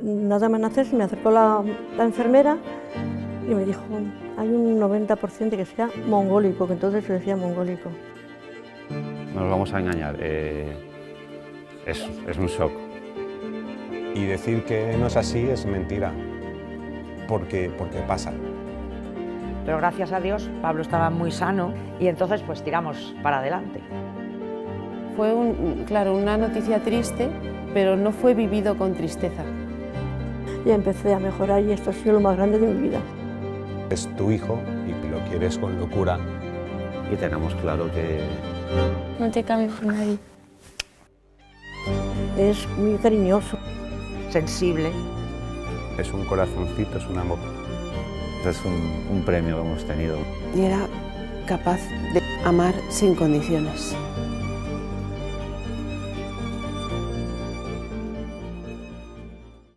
Nada más nacer se me acercó la enfermera y me dijo, hay un 90% que sea mongólico, que entonces se decía mongólico. No nos vamos a engañar, es un shock. Y decir que no es así es mentira, porque pasa. Pero gracias a Dios Pablo estaba muy sano y entonces pues tiramos para adelante. Fue, claro, una noticia triste, pero no fue vivido con tristeza. Y empecé a mejorar y esto ha sido lo más grande de mi vida. Es tu hijo y lo quieres con locura. Y tenemos claro que... No te cambies por nadie. Es muy cariñoso. Sensible. Es un corazoncito, es un amor. Es un premio que hemos tenido. Y era capaz de amar sin condiciones.